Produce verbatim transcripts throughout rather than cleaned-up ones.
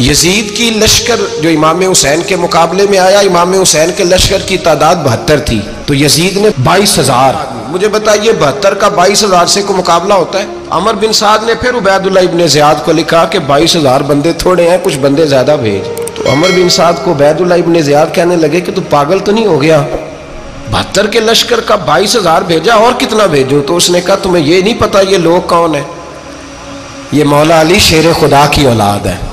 یزید کی لشکر جو امام حسین کے مقابلے میں آیا، امام حسین کے لشکر کی تعداد بہتر تھی، تو یزید نے بائیس ہزار. مجھے بتائیے بہتر کا بائیس ہزار سے کوئی مقابلہ ہوتا ہے؟ عمر بن سعد نے پھر عبید اللہ ابن زیاد کو لکھا کہ بائیس ہزار بندے تھوڑے ہیں، کچھ بندے زیادہ بھیج. تو عمر بن سعد کو عبید اللہ ابن زیاد کہنے لگے کہ تو پاگل تو نہیں ہو گیا، بہتر کے لشکر کا بائیس ہزار بھیجا، اور کتنا بھیجو؟ تو اس نے کہا تمہیں یہ نہیں پتا یہ لوگ کون ہیں؟ یہ مولا علی شیر خدا کی اولاد ہے.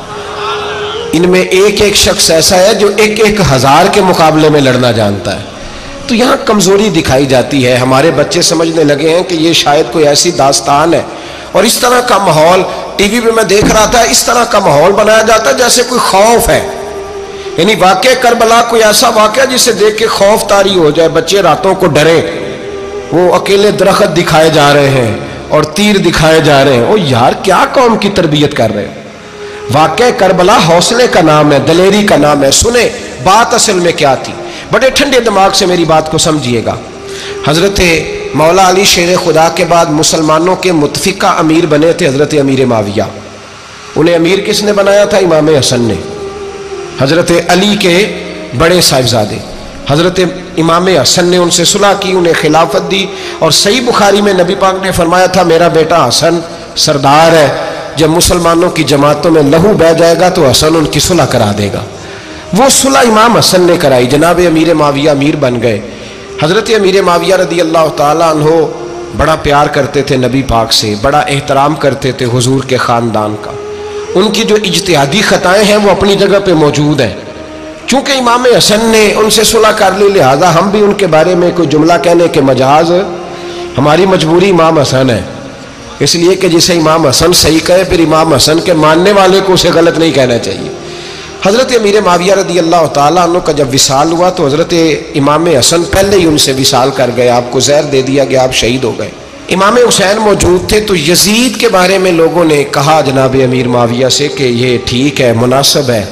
ان میں ایک ایک شخص ایسا ہے جو ایک ایک ہزار کے مقابلے میں لڑنا جانتا ہے. تو یہاں کمزوری دکھائی جاتی ہے. ہمارے بچے سمجھنے لگے ہیں کہ یہ شاید کوئی ایسی داستان ہے، اور اس طرح کا ماحول ٹی وی پہ میں دیکھ رہا تھا، اس طرح کا ماحول بنایا جاتا ہے جیسے کوئی خوف ہے. یعنی واقع کربلا کوئی ایسا واقعہ جسے دیکھ کے خوف طاری ہو جائے، بچے راتوں کو ڈرے. وہ اکیلے درخت دکھائے جا رہے ہیں اور تیر دکھائے جا رہے ہیں. او یار کیا قوم کی تربیت کر رہے ہیں؟ واقع کربلا حوصلے کا نام ہے، دلیری کا نام ہے. سنیں بات اصل میں کیا تھی، بڑے ٹھنڈے دماغ سے میری بات کو سمجھیے گا. حضرت مولا علی شیر خدا کے بعد مسلمانوں کے متفقہ امیر بنے تھے حضرت امیر معاویہ. انہیں امیر کس نے بنایا تھا؟ امام حسن نے، حضرت علی کے بڑے صاحبزادے. حضرت امام حسن نے ان سے صلح کی، انہیں خلافت دی. اور صحیح بخاری میں نبی پاک نے فرمایا تھا میرا بیٹا حسن سردار ہے، جب مسلمانوں کی جماعتوں میں لہو بہ جائے گا تو حسن ان کی صلح کرا دے گا. وہ صلح امام حسن نے کرائی. جناب امیر معاویہ امیر بن گئے. حضرت امیر معاویہ رضی اللہ تعالیٰ عنہ بڑا پیار کرتے تھے نبی پاک سے، بڑا احترام کرتے تھے حضور کے خاندان کا. ان کی جو اجتہادی خطائیں ہیں وہ اپنی جگہ پہ موجود ہیں. چونکہ امام حسن نے ان سے صلح کر لی، لہذا ہم بھی ان کے بارے میں کوئی جملہ کہنے کے مجاز، ہماری مجبوری امام حسن ہے. اس لیے کہ جسے امام حسن صحیح کہے پھر امام حسن کے ماننے والے کو اسے غلط نہیں کہنا چاہیے. حضرت امیر معاویہ رضی اللہ تعالیٰ عنہ کا جب وصال ہوا تو حضرت امام حسن پہلے ہی ان سے وصال کر گئے، آپ کو زہر دے دیا گیا، آپ شہید ہو گئے. امام حسین موجود تھے. تو یزید کے بارے میں لوگوں نے کہا جناب امیر معاویہ سے کہ یہ ٹھیک ہے، مناسب ہے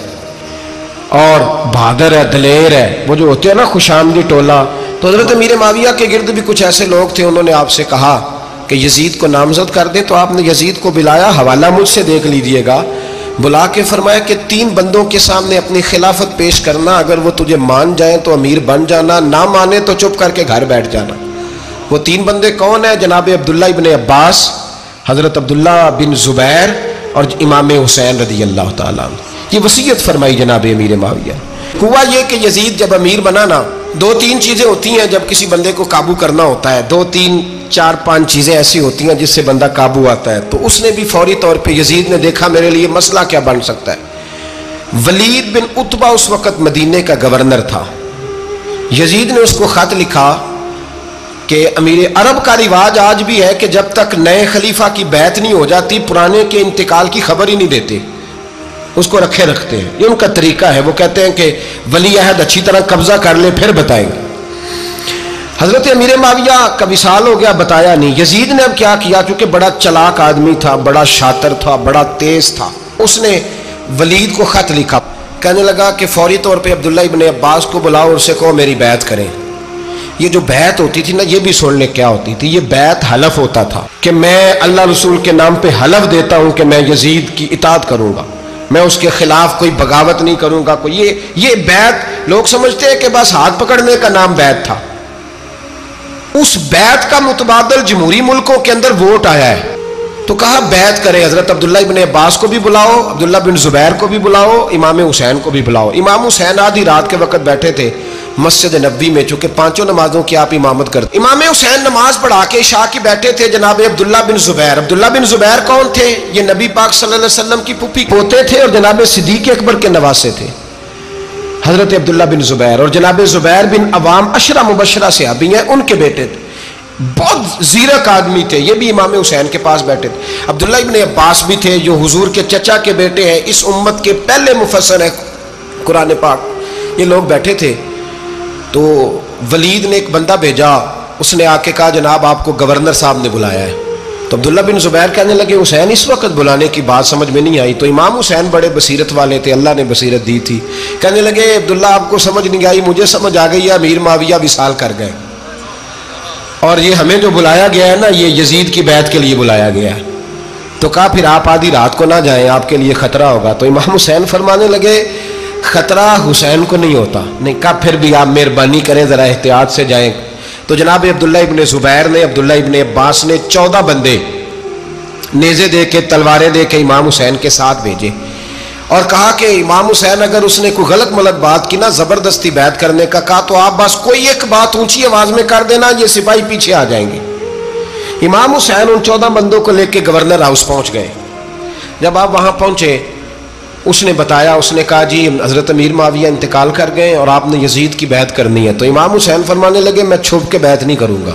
اور بہادر ہے، دلیر ہے، وہ جو ہوتے ہیں نا خوش آمدی ٹولہ. تو حضرت امیر معاویہ کے گرد بھی کچھ ایسے لوگ تھے، انہوں نے آپ سے کہا کہ یزید کو نامزد کر دے. تو آپ نے یزید کو بلایا، حوالہ مجھ سے دیکھ لیجئے گا. بلا کے فرمایا کہ تین بندوں کے سامنے اپنی خلافت پیش کرنا، اگر وہ تجھے مان جائیں تو امیر بن جانا، نہ مانے تو چپ کر کے گھر بیٹھ جانا. وہ تین بندے کون ہیں؟ جناب عبداللہ ابن عباس، حضرت عبداللہ بن زبیر اور امام حسین رضی اللہ تعالیٰ عنہ. یہ وصیت فرمائی جناب امیر معاویہ. ہوا یہ کہ یزید جب امیر بنا نا، دو تین چیزیں ہوتی ہیں جب کسی بندے کو قابو کرنا ہوتا ہے، دو تین چار پانچ چیزیں ایسی ہوتی ہیں جس سے بندہ قابو آتا ہے. تو اس نے بھی فوری طور پہ، یزید نے دیکھا میرے لیے مسئلہ کیا بن سکتا ہے. ولید بن عتبہ اس وقت مدینے کا گورنر تھا. یزید نے اس کو خط لکھا کہ امیر عرب کا رواج آج بھی ہے کہ جب تک نئے خلیفہ کی بیعت نہیں ہو جاتی پرانے کے انتقال کی خبر ہی نہیں دیتے، اس کو رکھے رکھتے ہیں. یہ ان کا طریقہ ہے. وہ کہتے ہیں کہ ولی عہد اچھی طرح قبضہ کر لے پھر بتائیں گے. حضرت امیر معاویہ کا وصال ہو گیا، بتایا نہیں. یزید نے اب کیا کیا، چونکہ بڑا چلاک آدمی تھا، بڑا شاطر تھا، بڑا تیز تھا، اس نے ولید کو خط لکھا. کہنے لگا کہ فوری طور پہ عبداللہ ابن عباس کو بلاؤ اور اسے کہو میری بیعت کریں. یہ جو بیعت ہوتی تھی نا، یہ بھی سن لے کیا ہوتی تھی. یہ بیعت حلف ہوتا تھا کہ میں اللہ رسول کے نام پہ حلف دیتا ہوں کہ میں یزید کی اطاعت کروں گا، میں اس کے خلاف کوئی بغاوت نہیں کروں گا. کوئی یہ یہ بیعت لوگ سمجھتے ہیں کہ بس ہاتھ پکڑنے کا نام بیعت تھا. اس بیعت کا متبادل جمہوری ملکوں کے اندر ووٹ آیا ہے. تو کہا بیعت کرے. حضرت عبداللہ ابن عباس کو بھی بلاؤ، عبداللہ بن زبیر کو بھی بلاؤ، امام حسین کو بھی بلاؤ. امام حسین آدھی رات کے وقت بیٹھے تھے مسجد نبوی میں، چونکہ پانچوں نمازوں کی آپ امامت کرتے. امام حسین نماز پڑھا کے عشاء کی بیٹھے تھے. جناب عبداللہ بن زبیر، عبداللہ بن زبیر کون تھے؟ یہ نبی پاک صلی اللہ علیہ وسلم کی پھوپھی پوتے تھے اور جناب صدیق اکبر کے نواسے تھے. حضرت عبداللہ بن زبیر اور جناب زبیر بن عوام عشرہ مبشرہ صحابی ہیں، ان کے بیٹے تھے. بہت زیرک آدمی تھے. یہ بھی امام حسین کے پاس بیٹھے تھے. عبداللہ ابن عباس بھی تھے جو حضور کے چچا کے بیٹے ہیں، اس امت کے پہلے مفسر ہیں قرآن پاک. یہ لوگ بیٹھے تھے. تو ولید نے ایک بندہ بھیجا، اس نے آ کے کہا جناب آپ کو گورنر صاحب نے بلایا ہے. تو عبداللہ بن زبیر کہنے لگے حسین اس وقت بلانے کی بات سمجھ میں نہیں آئی. تو امام حسین بڑے بصیرت والے تھے، اللہ نے بصیرت دی تھی. کہنے لگے عبداللہ آپ کو سمجھ نہیں آئی، مجھے سمجھ آ گئی ہے، امیر معاویہ وصال کر گئے اور یہ ہمیں جو بلایا گیا ہے نا، یہ یزید کی بیعت کے لیے بلایا گیا ہے. تو کہا پھر آپ آدھی رات کو نہ جائیں، آپ کے لیے خطرہ ہوگا۔ تو امام حسین فرمانے لگے خطرہ حسین کو نہیں ہوتا۔ نہیں کہا پھر بھی آپ مہربانی کریں ذرا احتیاط سے جائیں۔ تو جناب عبداللہ ابن زبیر نے، عبداللہ ابن عباس نے چودہ بندے نیزے دے کے، تلواریں دے کے امام حسین کے ساتھ بھیجے اور کہا کہ امام حسین اگر اس نے کوئی غلط ملت بات کی نا، زبردستی بیعت کرنے کا کہا، تو آپ بس کوئی ایک بات اونچی آواز میں کر دینا، یہ سپاہی پیچھے آ جائیں گے۔ امام حسین ان چودہ بندوں کو لے کے گورنر ہاؤس پہنچ گئے۔ جب آپ وہاں پہنچے اس نے بتایا، اس نے کہا جی حضرت امیر معاویہ انتقال کر گئے اور آپ نے یزید کی بیعت کرنی ہے۔ تو امام حسین فرمانے لگے میں چھپ کے بیعت نہیں کروں گا،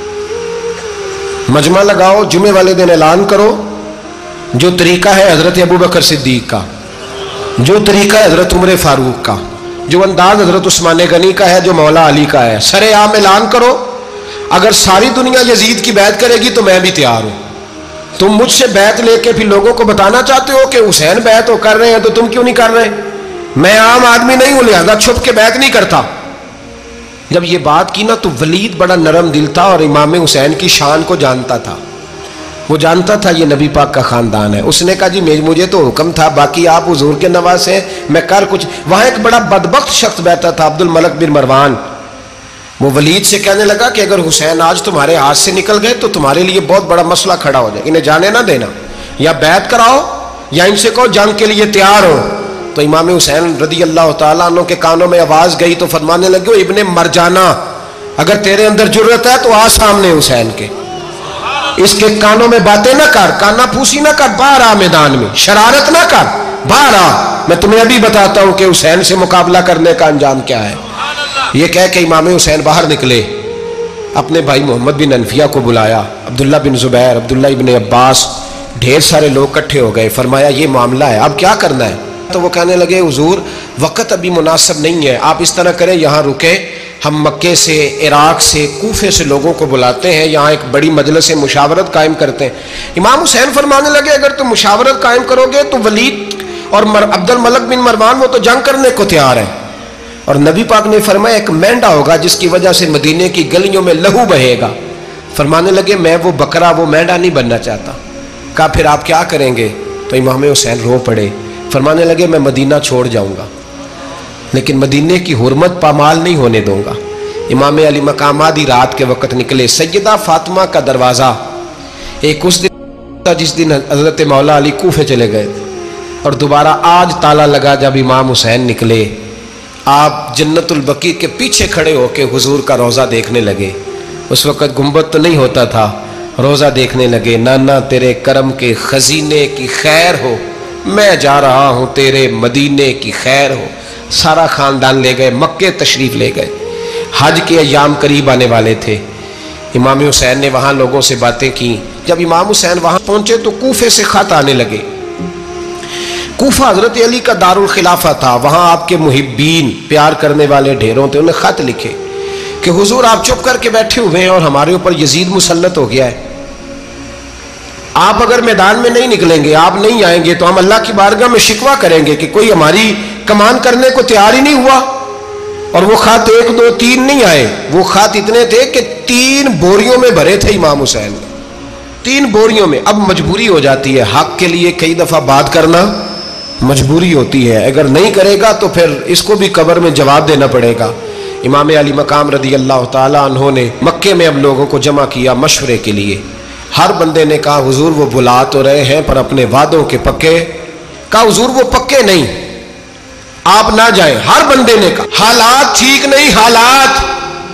مجمع لگاؤ، جمعے والے دن اعلان کرو، جو طریقہ ہے حضرت ابوبکر صدیق کا، جو طریقہ ہے حضرت عمر فاروق کا، جو انداز حضرت عثمان غنی کا ہے، جو مولا علی کا ہے، سر عام اعلان کرو، اگر ساری دنیا یزید کی بیعت کرے گی تو میں بھی تیار ہوں۔ تم مجھ سے بیعت لے کے پھر لوگوں کو بتانا چاہتے ہو کہ حسین بیعت ہو کر رہے ہیں تو تم کیوں نہیں کر رہے؟ میں عام آدمی نہیں ہوں، لہذا چھپ کے بیعت نہیں کرتا۔ جب یہ بات کی نا تو ولید بڑا نرم دل تھا اور امام حسین کی شان کو جانتا تھا، وہ جانتا تھا یہ نبی پاک کا خاندان ہے۔ اس نے کہا جی مجھے تو حکم تھا، باقی آپ حضور کے نواز ہیں، میں کر کچھ۔ وہاں ایک بڑا بدبخت شخص بیٹھا تھا، عبد الملک بن مروان، وہ ولید سے کہنے لگا کہ اگر حسین آج تمہارے ہاتھ سے نکل گئے تو تمہارے لیے بہت بڑا مسئلہ کھڑا ہو جائے، انہیں جانے نہ دینا، یا بیعت کراؤ یا ان سے کہو جنگ کے لیے تیار ہو۔ تو امام حسین رضی اللہ تعالیٰ عنہ کے کانوں میں آواز گئی تو فرمانے لگے ابن مرجانہ، اگر تیرے اندر جرت ہے تو آ سامنے حسین کے، اس کے کانوں میں باتیں نہ کر، کانا پھوسی نہ کر، باہر آ میدان میں، شرارت نہ کر، باہر آ، میں تمہیں ابھی بتاتا ہوں کہ حسین سے مقابلہ کرنے کا انجام کیا ہے۔ یہ کہہ کہ امام حسین باہر نکلے، اپنے بھائی محمد بن انفیہ کو بلایا، عبداللہ بن زبیر، عبداللہ ابن عباس، ڈھیر سارے لوگ کٹھے ہو گئے۔ فرمایا یہ معاملہ ہے، اب کیا کرنا ہے؟ تو وہ کہنے لگے حضور وقت ابھی مناسب نہیں ہے، آپ اس طرح کریں یہاں رکے، ہم مکے سے، عراق سے، کوفے سے لوگوں کو بلاتے ہیں، یہاں ایک بڑی مجلس مشاورت قائم کرتے ہیں۔ امام حسین فرمانے لگے اگر تم مشاورت قائم کرو گے تو ولید اور عبد الملک بن مروان وہ تو جنگ کرنے کو تیار ہیں، اور نبی پاک نے فرمایا ایک مینڈا ہوگا جس کی وجہ سے مدینے کی گلیوں میں لہو بہے گا۔ فرمانے لگے میں وہ بکرا، وہ مینڈا نہیں بننا چاہتا۔ کہا پھر آپ کیا کریں گے؟ تو امام حسین رو پڑے، فرمانے لگے میں مدینہ چھوڑ جاؤں گا لیکن مدینے کی حرمت پامال نہیں ہونے دوں گا۔ امام علی مقام آدھی رات کے وقت نکلے، سیدہ فاطمہ کا دروازہ ایک اس دن تھا جس دن حضرت مولا علی کوفے چلے گئے تھے، اور دوبارہ آج تالا لگا جب امام حسین نکلے۔ آپ جنت البقیع کے پیچھے کھڑے ہو کے حضور کا روضہ دیکھنے لگے، اس وقت گنبد تو نہیں ہوتا تھا، روضہ دیکھنے لگے۔ نانا تیرے کرم کے خزینے کی خیر ہو، میں جا رہا ہوں تیرے مدینے کی خیر ہو۔ سارا خاندان لے گئے، مکے تشریف لے گئے، حج کے ایام قریب آنے والے تھے۔ امام حسین نے وہاں لوگوں سے باتیں کی۔ جب امام حسین وہاں پہنچے تو کوفے سے خط آنے لگے۔ کوفہ حضرت علی کا دار الخلافہ تھا، وہاں آپ کے محبین، پیار کرنے والے ڈھیروں تھے، انہیں خط لکھے کہ حضور آپ چپ کر کے بیٹھے ہوئے ہیں اور ہمارے اوپر یزید مسلط ہو گیا ہے، آپ اگر میدان میں نہیں نکلیں گے، آپ نہیں آئیں گے تو ہم اللہ کی بارگاہ میں شکوہ کریں گے کہ کوئی ہماری کمان کرنے کو تیار ہی نہیں ہوا۔ اور وہ خط ایک دو تین نہیں آئے، وہ خط اتنے تھے کہ تین بوریوں میں بھرے تھے امام حسین، تین بوریوں میں۔ اب مجبوری ہو جاتی ہے، حق کے لیے کئی دفعہ بات کرنا مجبوری ہوتی ہے، اگر نہیں کرے گا تو پھر اس کو بھی قبر میں جواب دینا پڑے گا۔ امام علی مقام رضی اللہ تعالیٰ عنہ نے مکے میں اب لوگوں کو جمع کیا مشورے کے لیے۔ ہر بندے نے کہا حضور وہ بلا تو رہے ہیں پر اپنے وعدوں کے پکے۔ کہا حضور وہ پکے نہیں، آپ نہ جائیں۔ ہر بندے نے کہا حالات ٹھیک نہیں، حالات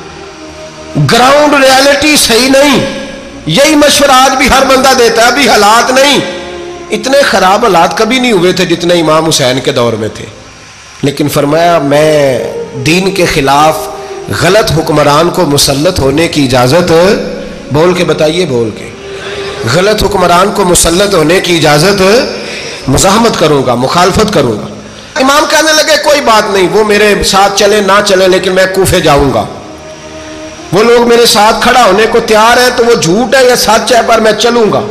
گراؤنڈ ریالٹی صحیح نہیں، یہی مشورہ آج بھی ہر بندہ دیتا ہے، ابھی حالات نہیں۔ اتنے خراب حالات کبھی نہیں ہوئے تھے جتنے امام حسین کے دور میں تھے، لیکن فرمایا میں دین کے خلاف غلط حکمران کو مسلط ہونے کی اجازت، بول کے بتائیے، بول کے، غلط حکمران کو مسلط ہونے کی اجازت مزاحمت کروں گا، مخالفت کروں گا۔ امام کہنے لگے کوئی بات نہیں، وہ میرے ساتھ چلے نہ چلے لیکن میں کوفے جاؤں گا، وہ لوگ میرے ساتھ کھڑا ہونے کو تیار ہے تو وہ جھوٹ ہے یا سچ ہے پر میں چلوں گا۔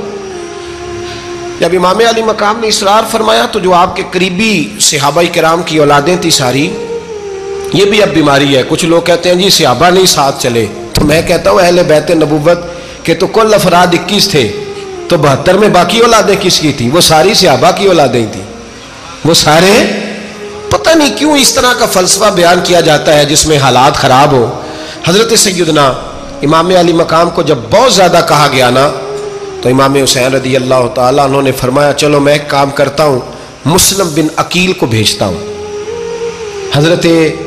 جب امام علی مقام نے اصرار فرمایا تو جو آپ کے قریبی صحابہ کرام کی اولادیں تھی ساری، یہ بھی اب بیماری ہے، کچھ لوگ کہتے ہیں جی صحابہ نہیں ساتھ چلے، تو میں کہتا ہوں اہل بیت نبوت کے تو کل افراد اکیس تھے، تو بہتر میں باقی اولادیں کس کی تھی؟ وہ ساری صحابہ کی اولادیں تھیں، وہ سارے. پتہ نہیں کیوں اس طرح کا فلسفہ بیان کیا جاتا ہے جس میں حالات خراب ہو. حضرت سیدنا امام علی مقام کو جب بہت زیادہ کہا گیا نا تو امام حسین رضی اللہ تعالیٰ انہوں نے فرمایا چلو میں ایک کام کرتا ہوں، مسلم بن عقیل کو بھیجتا ہوں. حضرت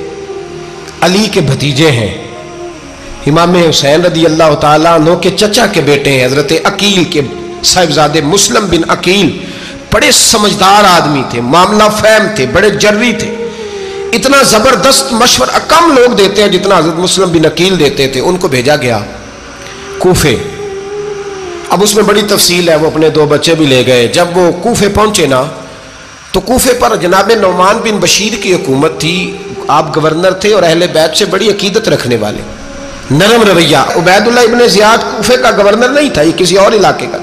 علی کے بھتیجے ہیں، امام حسین رضی اللہ تعالیٰ عنہ کے چچا کے بیٹے ہیں، حضرت عقیل کے صاحبزادے مسلم بن عقیل. بڑے سمجھدار آدمی تھے، معاملہ فہم تھے، بڑے جری تھے. اتنا زبردست مشورہ کم لوگ دیتے ہیں جتنا حضرت مسلم بن عقیل دیتے تھے. ان کو بھیجا گیا کوفے. اب اس میں بڑی تفصیل ہے، وہ اپنے دو بچے بھی لے گئے. جب وہ کوفے پہنچے نا تو کوفے پر جناب نعمان بن بشیر کی حکومت تھی. آپ گورنر تھے اور اہل بیت سے بڑی عقیدت رکھنے والے، نرم رویہ. عبید اللہ ابن زیاد کوفے کا گورنر نہیں تھا، یہ کسی اور علاقے کا تھا.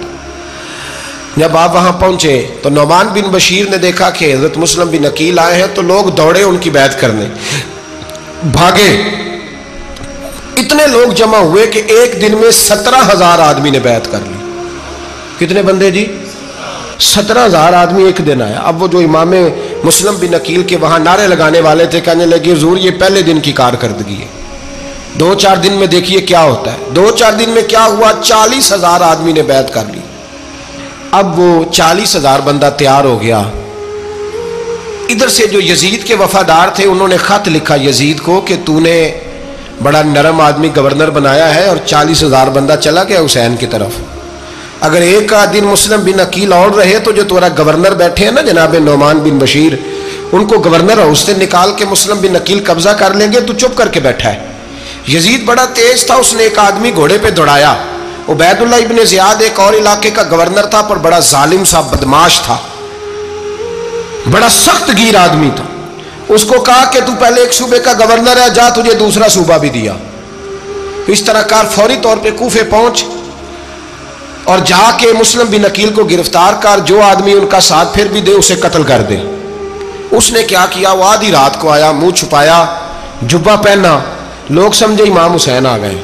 جب آپ وہاں پہنچے تو نعمان بن بشیر نے دیکھا کہ حضرت مسلم بن عقیل آئے ہیں تو لوگ دوڑے ان کی بیعت کرنے، بھاگے. اتنے لوگ جمع ہوئے کہ ایک دن میں سترہ ہزار آدمی نے بیعت کر لی. کتنے بندے جی؟ سترہ ہزار آدمی ایک دن آیا. اب وہ جو امام مسلم بن عقیل کے وہاں نعرے لگانے والے تھے کہنے لگے حضور یہ پہلے دن کی کارکردگی ہے، دو چار دن میں دیکھیے کیا ہوتا ہے. دو چار دن میں کیا ہوا؟ چالیس ہزار آدمی نے بیعت کر لی. اب وہ چالیس ہزار بندہ تیار ہو گیا. ادھر سے جو یزید کے وفادار تھے انہوں نے خط لکھا یزید کو کہ تو نے بڑا نرم آدمی گورنر بنایا ہے اور چالیس ہزار بندہ چلا گیا حسین کی طرف. اگر ایک کا دن مسلم بن عقیل اور رہے تو جو تمہارا گورنر بیٹھے ہیں نا جناب نعمان بن بشیر، ان کو گورنر ہاؤس سے نکال کے مسلم بن عقیل قبضہ کر لیں گے. تو چپ کر کے بیٹھا ہے. یزید بڑا تیز تھا، اس نے ایک آدمی گھوڑے پہ دوڑایا. عبید اللہ ابن زیاد ایک اور علاقے کا گورنر تھا پر بڑا ظالم سا بدماش تھا، بڑا سخت گیر آدمی تھا. اس کو کہا کہ تو پہلے ایک صوبے کا گورنر ہے، جا تجھے دوسرا صوبہ بھی دیا. اس طرح کار فوری طور پہ کوفے پہنچ اور جا کے مسلم بن عقیل کو گرفتار کر، جو آدمی ان کا ساتھ پھر بھی دے اسے قتل کر دے. اس نے کیا کیا؟ وہ آدھی رات کو آیا، منہ چھپایا، جبہ پہنا. لوگ سمجھے امام حسین آ گئے.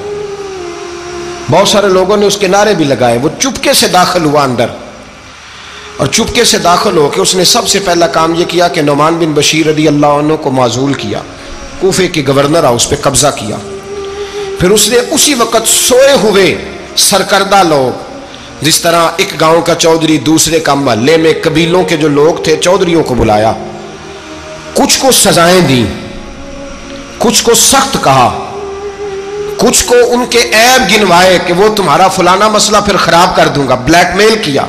بہت سارے لوگوں نے اس کے نعرے بھی لگائے. وہ چپکے سے داخل ہوا اندر اور چپکے سے داخل ہو کے اس نے سب سے پہلا کام یہ کیا کہ نعمان بن بشیر رضی اللہ عنہ کو معزول کیا، کوفے کے گورنر ہاؤس پہ قبضہ کیا. پھر اس نے اسی وقت سوئے ہوئے سرکردہ لوگ، جس طرح ایک گاؤں کا چودھری دوسرے کا محلے میں قبیلوں کے جو لوگ تھے چودھریوں کو بلایا. کچھ کو سزائیں دیں، کچھ کو سخت کہا، کچھ کو ان کے عیب گنوائے کہ وہ تمہارا فلانا مسئلہ پھر خراب کر دوں گا. بلیک میل کیا.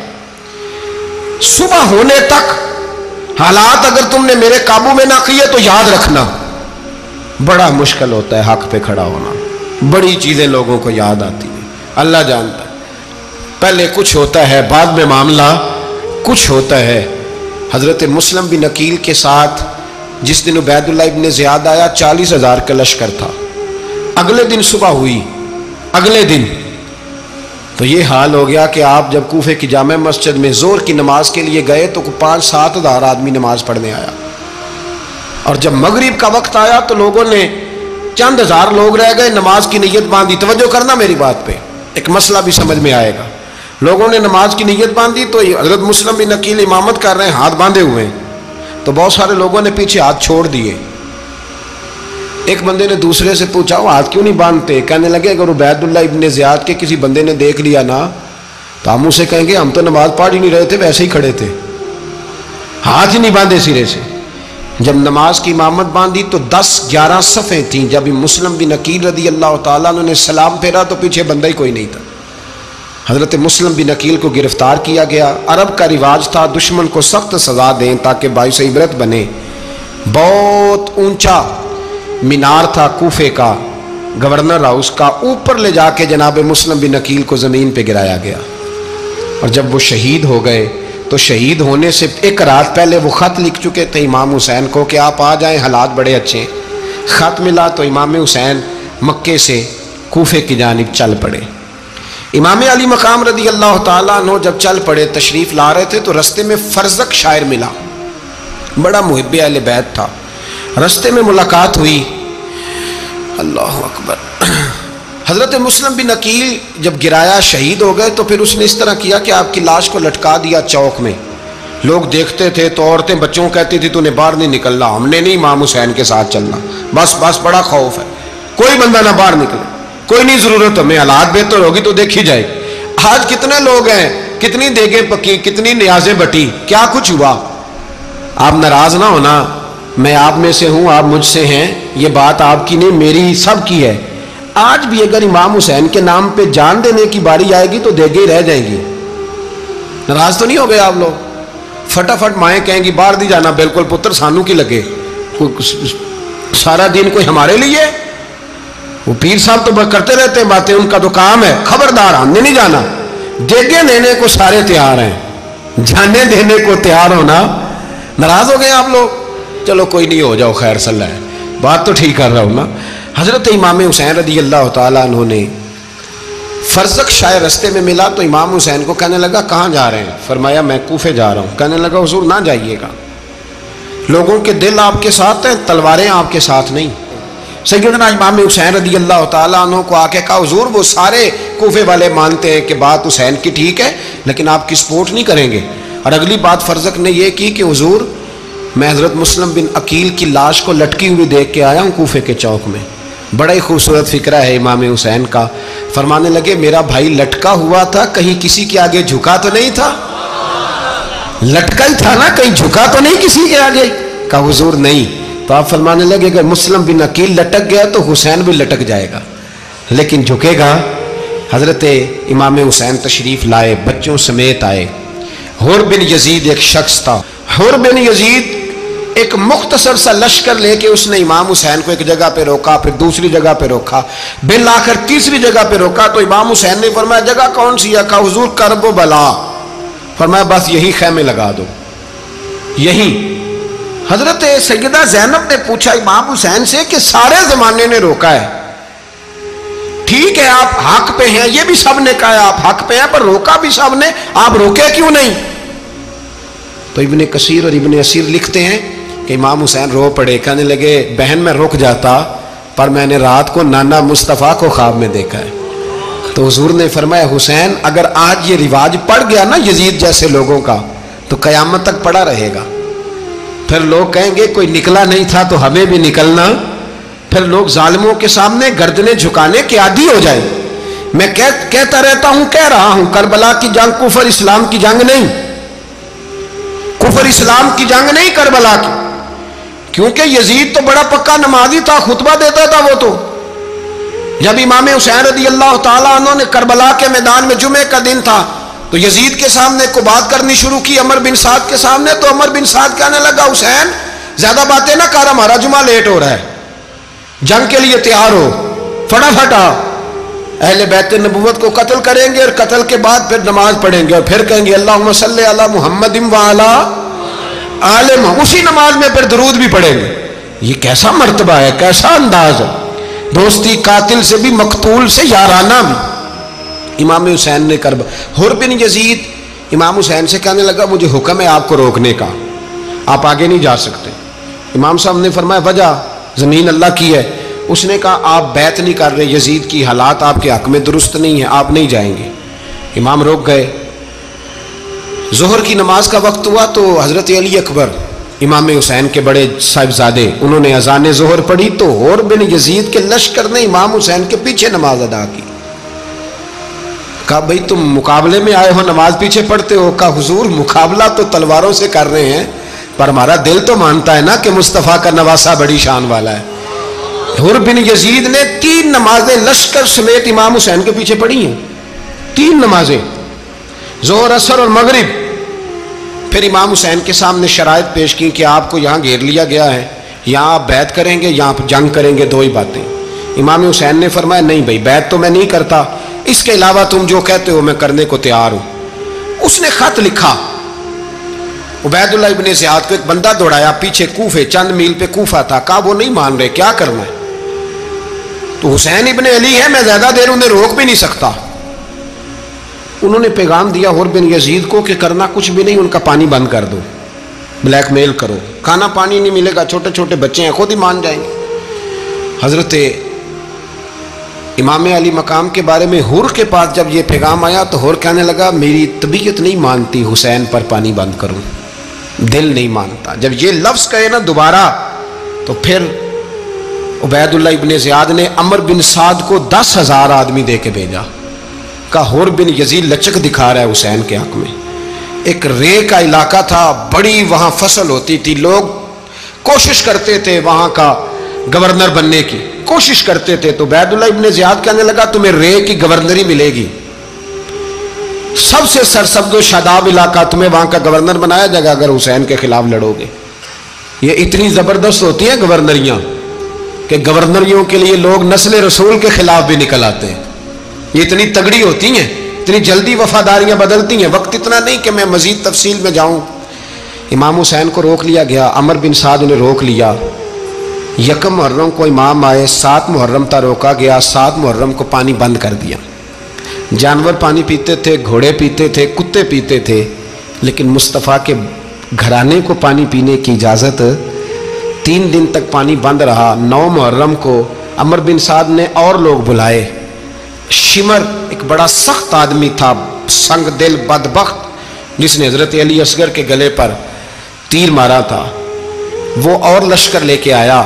صبح ہونے تک حالات اگر تم نے میرے قابو میں نہ کیے تو یاد رکھنا بڑا مشکل ہوتا ہے حق پہ کھڑا ہونا. بڑی چیزیں لوگوں کو یاد آتی ہیں، اللہ جانتا ہے. پہلے کچھ ہوتا ہے، بعد میں معاملہ کچھ ہوتا ہے. حضرت مسلم بن عقیل کے ساتھ جس دن عبید اللہ ابن زیاد آیا چالیس ہزار کا لشکر تھا. اگلے دن صبح ہوئی، اگلے دن تو یہ حال ہو گیا کہ آپ جب کوفے کی جامع مسجد میں زور کی نماز کے لیے گئے تو پانچ سات ہزار آدمی نماز پڑھنے آیا. اور جب مغرب کا وقت آیا تو لوگوں نے چند ہزار لوگ رہ گئے، نماز کی نیت باندھی. توجہ کرنا میری بات پہ، ایک مسئلہ بھی سمجھ میں آئے گا. لوگوں نے نماز کی نیت باندھی تو حضرت مسلم بن عقیل امامت کر رہے ہیں، ہاتھ باندھے ہوئے ہیں. تو بہت سارے لوگوں نے پیچھے ہاتھ چھوڑ دیے. ایک بندے نے دوسرے سے پوچھا وہ ہاتھ کیوں نہیں باندھتے؟ کہنے لگے اگر عبید اللہ ابن زیاد کے کسی بندے نے دیکھ لیا نا تو ہم اسے کہیں گے ہم تو نماز پڑھ ہی نہیں رہے تھے، ویسے ہی کھڑے تھے، ہاتھ ہی نہیں باندھے سرے سے. جب نماز کی امامت باندھی تو دس گیارہ صفیں تھیں. جب مسلم بن عقیل رضی اللہ تعالیٰ عنہ نے سلام پھیرا تو پیچھے بندہ ہی کوئی نہیں تھا. حضرت مسلم بن عقیل کو گرفتار کیا گیا. عرب کا رواج تھا دشمن کو سخت سزا دیں تاکہ باعث عبرت بنے. بہت اونچا مینار تھا کوفے کا گورنر ہاؤس کا، اوپر لے جا کے جناب مسلم بن عقیل کو زمین پہ گرایا گیا. اور جب وہ شہید ہو گئے تو شہید ہونے سے ایک رات پہلے وہ خط لکھ چکے تھے امام حسین کو کہ آپ آ جائیں، حالات بڑے اچھے ہیں. خط ملا تو امام حسین مکے سے کوفے کی جانب چل پڑے. امام علی مقام رضی اللہ تعالیٰ عنہ جب چل پڑے تشریف لا رہے تھے تو رستے میں فرزق شاعر ملا، بڑا محب اہل بیت تھا. رستے میں ملاقات ہوئی، اللہ اکبر. حضرت مسلم بن عقیل جب گرایا شہید ہو گئے تو پھر اس نے اس طرح کیا کہ آپ کی لاش کو لٹکا دیا چوک میں. لوگ دیکھتے تھے تو عورتیں بچوں کہتی تھی تو نے باہر نہیں نکلنا, ہم نے نہیں امام حسین کے ساتھ چلنا, بس بس بڑا خوف ہے, کوئی بندہ نہ باہر نکلے, کوئی نہیں ضرورت ہمیں, حالات بہتر ہوگی تو دیکھی جائے گی. آج کتنے لوگ ہیں, کتنی دیگیں پکی, کتنی نیازیں بٹی, کیا کچھ ہوا. آپ ناراض نہ ہونا, میں آپ میں سے ہوں, آپ مجھ سے ہیں, یہ بات آپ کی نہیں میری سب کی ہے. آج بھی اگر امام حسین کے نام پہ جان دینے کی باری آئے گی تو دیگیں ہی رہ جائیں گی. ناراض تو نہیں ہو گئے آپ لوگ؟ فٹافٹ مائیں کہیں گی باہر نہیں جانا, بالکل پتر سانو کی لگے, سارا دن کوئی ہمارے لیے. وہ پیر صاحب تو کرتے رہتے ہیں باتیں, ان کا تو کام ہے, خبردار ہم نے نہیں جانا. دیگیں دینے کو سارے تیار ہیں, جانے دینے کو تیار ہونا. ناراض ہو گئے آپ لوگ؟ چلو کوئی نہیں, ہو جاؤ, خیر صلی اللہ ہے, بات تو ٹھیک کر رہا ہوں نا. حضرت امام حسین رضی اللہ تعالیٰ عنہ نے فرزق شاہ رستے میں ملا تو امام حسین کو کہنے لگا کہاں جا رہے ہیں؟ فرمایا میں کوفے جا رہا ہوں. کہنے لگا حضور نہ جائیے گا, لوگوں کے دل آپ کے ساتھ ہیں, تلواریں آپ کے ساتھ نہیں. سیدنا امام حسین رضی اللہ تعالیٰ عنہ کو آ کے کہا حضور وہ سارے کوفے والے مانتے ہیں کہ بات حسین کی ٹھیک ہے لیکن آپ کی سپورٹ نہیں کریں گے. اور اگلی بات فرزق نے یہ کی کہ حضور میں حضرت مسلم بن عقیل کی لاش کو لٹکی ہوئی دیکھ کے آیا ہوں کوفے کے چوک میں. بڑا ہی خوبصورت فکرہ ہے امام حسین کا. فرمانے لگے میرا بھائی لٹکا ہوا تھا, کہیں کسی کے آگے جھکا تو نہیں تھا؟ لٹکا ہی تھا نا, کہیں جھکا تو نہیں کسی کے آگے؟ کہا حضور نہیں. تو آپ فرمانے لگے اگر مسلم بن عقیل لٹک گیا تو حسین بھی لٹک جائے گا, لیکن جھکے گا. حضرت امام حسین تشریف لائے, بچوں سمیت آئے. حر بن یزید ایک شخص تھا. حر بن یزید ایک مختصر سا لشکر لے کے اس نے امام حسین کو ایک جگہ پہ روکا, پھر دوسری جگہ پہ روکا, بالآخر تیسری جگہ پہ روکا. تو امام حسین نے فرمایا جگہ کون سی ہے؟ کہا حضور کرب و بلا. فرمایا بس یہی خیمے لگا دو, یہی. حضرت سیدہ زینب نے پوچھا امام حسین سے کہ سارے زمانے نے روکا ہے, ٹھیک ہے آپ حق پہ ہیں, یہ بھی سب نے کہا آپ حق پہ ہیں, پر روکا بھی سب نے, آپ روکے کیوں نہیں؟ تو ابن کثیر اور ابن اسیر لکھتے ہیں کہ امام حسین رو پڑے, کہنے لگے بہن میں رک جاتا پر میں نے رات کو نانا مصطفیٰ کو خواب میں دیکھا ہے. تو حضور نے فرمایا حسین اگر آج یہ رواج پڑ گیا نا یزید جیسے لوگوں کا تو قیامت تک پڑا رہے گا. پھر لوگ کہیں گے کوئی نکلا نہیں تھا تو ہمیں بھی نکلنا, پھر لوگ ظالموں کے سامنے گردنیں جھکانے کے عادی ہو جائیں. میں کہتا رہتا ہوں, کہہ رہا ہوں, کربلا کی جنگ کفر اسلام کی جنگ نہیں, کفر اسلام کی جنگ نہیں کربلا کی, کیونکہ یزید تو بڑا پکا نمازی تھا, خطبہ دیتا تھا. وہ تو جب امام حسین رضی اللہ تعالیٰ عنہ نے کربلا کے میدان میں جمعے کا دن تھا تو یزید کے سامنے کو بات کرنی شروع کی, عمر بن سعد کے سامنے. تو عمر بن سعد کہنے لگا حسین زیادہ باتیں نہ کر, ہمارا جمعہ لیٹ ہو رہا ہے, جنگ کے لیے تیار ہو, فٹافٹ آ. اہل بیت نبوت کو قتل کریں گے اور قتل کے بعد پھر نماز پڑھیں گے اور پھر کہیں گے اللہم صلی علی محمد وعلی آل محمد, اسی نماز میں پھر درود بھی پڑھیں گے. یہ کیسا مرتبہ ہے, کیسا انداز ہے, دوستی قاتل سے بھی مقتول سے یارانہ بھی. امام حسین نے کرب حر بن یزید امام حسین سے کہنے لگا مجھے حکم ہے آپ کو روکنے کا, آپ آگے نہیں جا سکتے. امام صاحب نے فرمایا وجہ زمین اللہ کی ہے. اس نے کہا آپ بیعت نہیں کر رہے, یزید کی حالات آپ کے حق میں درست نہیں ہیں, آپ نہیں جائیں گے. امام روک گئے. ظہر کی نماز کا وقت ہوا تو حضرت علی اکبر امام حسین کے بڑے صاحبزادے انہوں نے اذان ظہر پڑھی تو حر بن یزید کے لشکر نے امام حسین کے پیچھے نماز ادا کی. کہا بھئی تم مقابلے میں آئے ہو نماز پیچھے پڑھتے ہو؟ کہا حضور مقابلہ تو تلواروں سے کر رہے ہیں پر ہمارا دل تو مانتا ہے نا کہ مصطفیٰ کا نواسہ بڑی شان والا ہے. حر بن یزید نے تین نمازیں لشکر سمیت امام حسین کے پیچھے پڑھی ہیں, تین نمازیں, ظہر اثر اور مغرب. پھر امام حسین کے سامنے شرائط پیش کی کہ آپ کو یہاں گھیر لیا گیا ہے, یہاں آپ بیعت کریں گے, یہاں جنگ کریں گے, دو ہی باتیں. امام حسین نے فرمایا نہیں بھائی بیعت تو میں نہیں کرتا, اس کے علاوہ تم جو کہتے ہو میں کرنے کو تیار ہوں. اس نے خط لکھا, عبید اللہ ابن زیاد کو ایک بندہ دوڑایا پیچھے, کوفے چند میل پہ کوفہ تھا. کہا وہ نہیں مان رہے, کیا کرنا ہے؟ تو حسین ابن علی ہے, میں زیادہ دیر انہیں روک بھی نہیں سکتا. انہوں نے پیغام دیا حر بن یزید کو کہ کرنا کچھ بھی نہیں, ان کا پانی بند کر دو, بلیک میل کرو, کھانا پانی نہیں ملے گا, چھوٹے چھوٹے بچے ہیں, خود ہی مان جائیں گے. حضرت इमाम अली मकाम के बारे में हुर के पास जब ये पैगाम आया तो हुर कहने लगा मेरी तबीयत नहीं मानती हुसैन पर पानी बंद करूं, दिल नहीं मानता। जब ये लफ्ज़ कहे ना दोबारा तो फिर उबैदुल्लाह इब्ने ज़ियाद ने अमर बिन साद को दस हजार आदमी दे के भेजा। का हुर बिन यजीद लचक दिखा रहा है हुसैन के हक में। एक रे का इलाका था, बड़ी वहाँ फसल होती थी, लोग कोशिश करते थे वहाँ का गवर्नर बनने की कोशिश करते थे। तो उबैदुल्लाह इब्ने ज़ियाद कहने लगा तुम्हें रे की गवर्नरी मिलेगी, सबसे सरसब्द शादाब इलाका, तुम्हें वहाँ का गवर्नर बनाया जाएगा अगर हुसैन के खिलाफ लड़ोगे। ये इतनी ज़बरदस्त होती हैं गवर्नरियाँ कि गवर्नरियों के लिए लोग नस्ल रसूल के खिलाफ भी निकल आते हैं। ये इतनी तगड़ी होती हैं, इतनी जल्दी वफादारियाँ बदलती हैं। वक्त इतना नहीं कि मैं मज़ीद तफसील में जाऊँ। इमाम हुसैन को रोक लिया गया, अमर बिन साद ने रोक लिया। यकम मुहर्रम को इमाम आए, सात मुहर्रम तक रोका गया, सात मुहर्रम को पानी बंद कर दिया। जानवर पानी पीते थे, घोड़े पीते थे, कुत्ते पीते थे, लेकिन मुस्तफ़ा के घराने को पानी पीने की इजाज़त। तीन दिन तक पानी बंद रहा। नौ मुहर्रम को अमर बिन साद ने और लोग बुलाए। शिमर एक बड़ा सख्त आदमी था, संग दिल बदबख्त, जिसने हज़रत अली असगर के गले पर तीर मारा था, वो और लश्कर लेके आया।